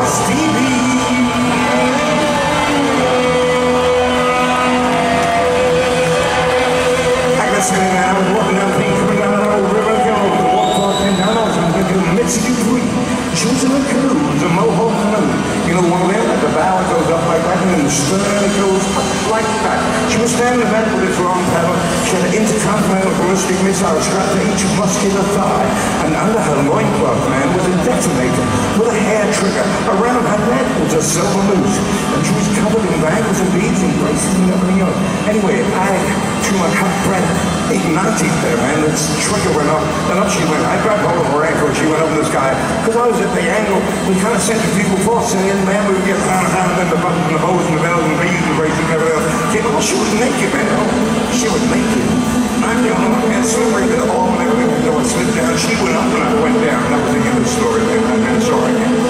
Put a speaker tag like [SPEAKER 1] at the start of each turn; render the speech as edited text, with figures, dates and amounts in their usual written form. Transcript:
[SPEAKER 1] Missile strapped to each muscular thigh, and under her loincloth, man, was a detonator with a hair trigger. Around her neck was a silver noose, and she was covered in bangles and beads and braces and everything else. Anyway, I, through my hot breath, ignited there, man. The trigger went up, and up she went. I grabbed hold of her ankle, and she went up in the sky. Because I was at the angle, we kind of centrifugal force, and then, man, we would get round and round, and then the buttons and the bows and the bells and the beads and the braces and everything else. Oh, she was naked, man. Oh, she was naked. I'm the only one that slippery to the hall and everything. I slipped down. She went up and I went down. That was the end of the story, man. I'm sorry.